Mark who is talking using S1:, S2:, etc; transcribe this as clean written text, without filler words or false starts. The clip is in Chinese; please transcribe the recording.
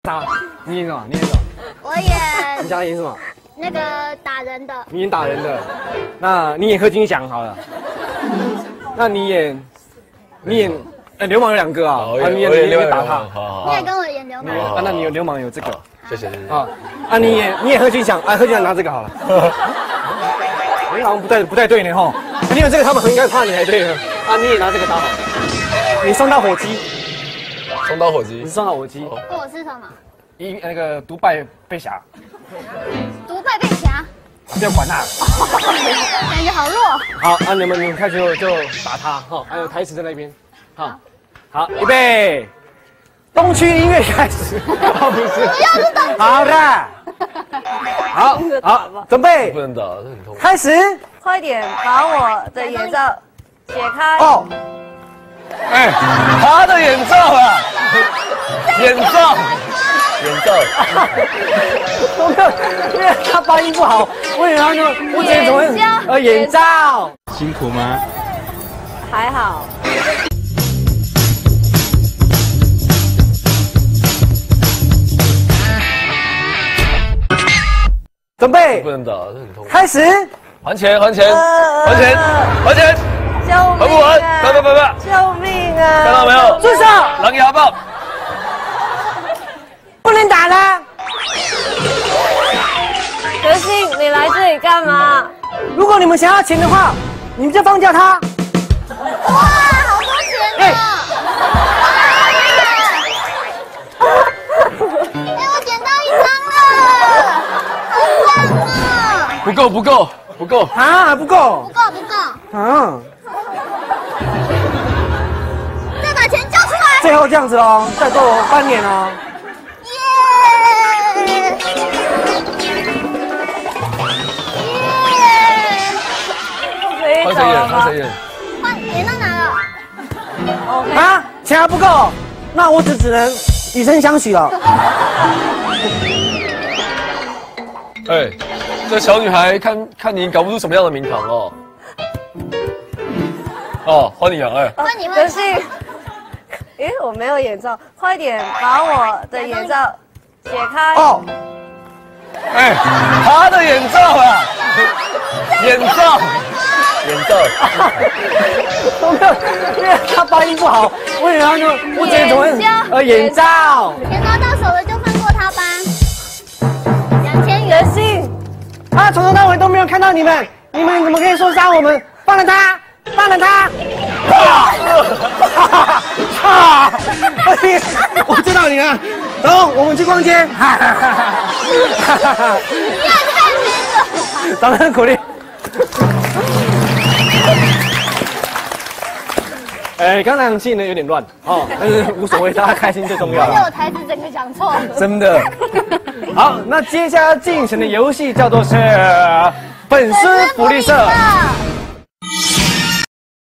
S1: 打，你演什么？你演什么？
S2: 我演
S1: 你想要演什么？
S2: 那个打人的。
S1: 你演打人的，那你演贺金祥好了。那你演流氓有2个啊，你演打他，
S2: 你也跟我演流氓。
S1: 啊，那你有流氓有这个，
S3: 谢谢。
S1: 啊，你演贺金祥，贺金祥拿这个好了。你好像不太对呢吼，你有这个他们应该怕你才对呢。啊，你也拿这个打好了，你双刀火鸡，你是双刀火鸡。
S2: 我是什么？
S1: 那个独败被侠，
S2: 独败被侠。
S1: 不要管他，
S2: 感觉好弱。
S1: 好，啊，你们开始就打他哈，还有台词在那边，好，预备，东区音乐开始，不是，好的，好，准备，
S3: 不能打，这很痛。
S1: 开始，
S4: 快点把我的眼罩解开。
S1: 哦，
S3: 哎，他的眼罩啊，眼罩。
S1: 因为他发音不好，我以为他说我之前怎么眼罩？辛苦吗？
S4: 还好。
S1: 准备，
S3: 不能打，这很痛。
S1: 开始，
S3: 还钱！救命！
S1: 还不完！快！
S4: 救命啊！
S3: 看到没有？
S1: 住手！
S3: 狼牙棒。
S1: 不能打了。
S4: 德信，你来这里干嘛？
S1: 如果你们想要钱的话，你们就放掉他。
S2: 哇，好多钱啊！哎，我捡到1张了，好棒啊！
S3: 不够
S1: 啊，不够啊！
S2: 再把钱交出来！
S1: 最后这样子哦，再够半年哦。
S3: 换谁演？
S2: 演到哪了？
S1: 啊，钱还不够，那我只能以身相许了。
S3: 哎，这小女孩看你搞不出什么样的名堂哦。哦，换你了，哎。
S2: 换你
S4: 德信，我没有眼罩，快点把我的眼罩解开。
S1: 哦，
S3: 哎，他的眼罩啊，眼罩。
S1: 因为他发音不好，我以为他说我之前怎么眼罩？
S2: 钱拿到手了就放过他吧。2000元。
S4: 德信，
S1: 他从头到尾都没有看到你们怎么可以说杀我们？放了他！我知道你了，走，我们去逛街。
S2: 你也太没了。
S1: 掌声鼓励。刚才气呢有点乱哦，但是无所谓，大家开心最重要。
S2: 而且我台词整个讲错。
S1: 真的。好，那接下来进行的游戏叫做是粉丝福利社。